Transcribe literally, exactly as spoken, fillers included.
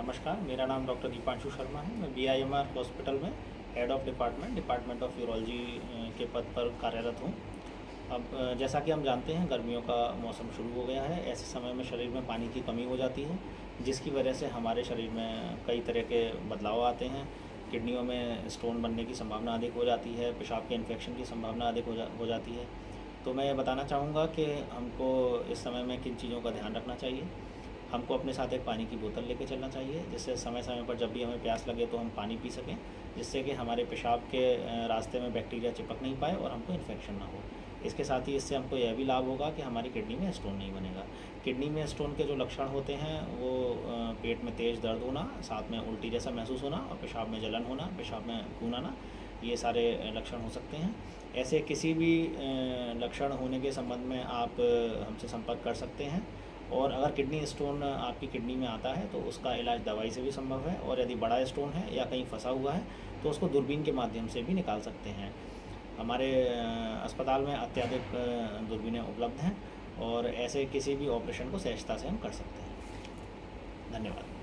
नमस्कार, मेरा नाम डॉक्टर दीपांशु शर्मा है। मैं B I M R hospital में head of department department of urology के पद पर कार्यरत हूँ। अब जैसा कि हम जानते हैं, गर्मियों का मौसम शुरू हो गया है। ऐसे समय में शरीर में पानी की कमी हो जाती है, जिसकी वजह से हमारे शरीर में कई तरह के बदलाव आते हैं। किडनियों में स्टोन बनने की संभावना अधिक हो जाती है, पेशाब के इन्फेक्शन की संभावना अधिक हो जा हो जाती है। तो मैं ये बताना चाहूँगा कि हमको इस समय में किन चीज़ों का ध्यान रखना चाहिए। हमको अपने साथ एक पानी की बोतल लेके चलना चाहिए, जिससे समय समय पर जब भी हमें प्यास लगे तो हम पानी पी सकें, जिससे कि हमारे पेशाब के रास्ते में बैक्टीरिया चिपक नहीं पाए और हमको इन्फेक्शन ना हो। इसके साथ ही इससे हमको यह भी लाभ होगा कि हमारी किडनी में स्टोन नहीं बनेगा। किडनी में स्टोन के जो लक्षण होते हैं वो पेट में तेज़ दर्द होना, साथ में उल्टी जैसा महसूस होना और पेशाब में जलन होना, पेशाब में खून आना, ये सारे लक्षण हो सकते हैं। ऐसे किसी भी लक्षण होने के संबंध में आप हमसे संपर्क कर सकते हैं। और अगर किडनी स्टोन आपकी किडनी में आता है तो उसका इलाज दवाई से भी संभव है, और यदि बड़ा स्टोन है या कहीं फंसा हुआ है तो उसको दूरबीन के माध्यम से भी निकाल सकते हैं। हमारे अस्पताल में अत्याधिक दूरबीनें उपलब्ध हैं और ऐसे किसी भी ऑपरेशन को सहजता से हम कर सकते हैं। धन्यवाद।